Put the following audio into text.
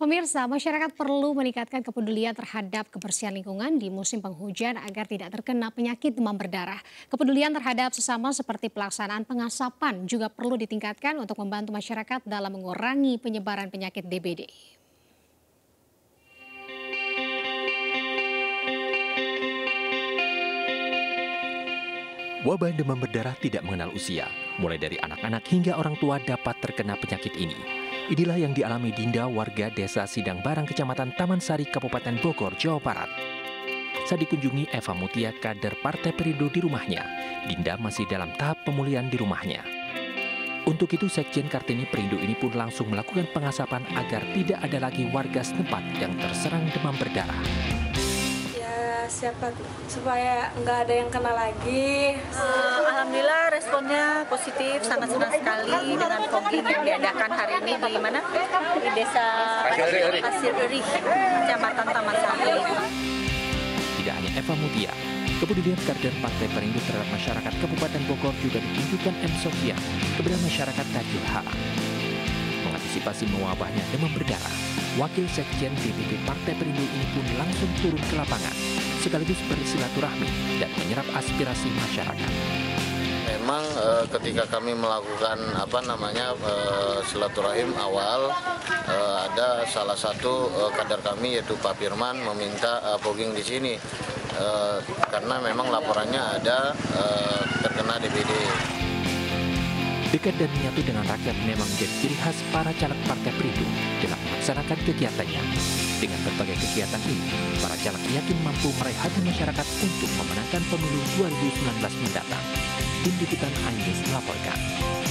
Pemirsa, masyarakat perlu meningkatkan kepedulian terhadap kebersihan lingkungan di musim penghujan agar tidak terkena penyakit demam berdarah. Kepedulian terhadap sesama seperti pelaksanaan pengasapan juga perlu ditingkatkan untuk membantu masyarakat dalam mengurangi penyebaran penyakit DBD. Wabah demam berdarah tidak mengenal usia. Mulai dari anak-anak hingga orang tua dapat terkena penyakit ini. Inilah yang dialami Dinda, warga desa Sidang Barang, Kecamatan Taman Sari, Kabupaten Bogor, Jawa Barat. Saat dikunjungi Eva Mutia, kader Partai Perindo di rumahnya, Dinda masih dalam tahap pemulihan di rumahnya. Untuk itu, Sekjen Kartini Perindo ini pun langsung melakukan pengasapan agar tidak ada lagi warga setempat yang terserang demam berdarah. Siapa supaya nggak ada yang kena lagi. Alhamdulillah responnya positif, sangat senang sekali dengan fogging yang diadakan hari ini di mana? Di Desa Pasir Eri, Kecamatan Taman Sari. Tidak hanya Eva Mutia, kepedulian kader Partai Perindo terhadap masyarakat Kabupaten Bogor juga ditunjukkan M. Sofia kepada masyarakat Tajul Harang. Mengantisipasi mewabahnya demam berdarah, Wakil Sekjen DPP Partai Perindo ini pun langsung turun ke lapangan, sekaligus bersilaturahmi dan menyerap aspirasi masyarakat. Memang ketika kami melakukan silaturahim awal, ada salah satu kader kami yaitu Pak Firman meminta fogging di sini karena memang laporannya ada terkena DBD. Dekat dan menyatu dengan rakyat memang menjadi ciri khas para caleg Partai Perindo dalam melaksanakan kegiatannya. Dengan berbagai kegiatan ini, para caleg yakin mampu meraih hati masyarakat untuk memenangkan pemilu 2019 mendatang. Tim Liputan Ainus melaporkan.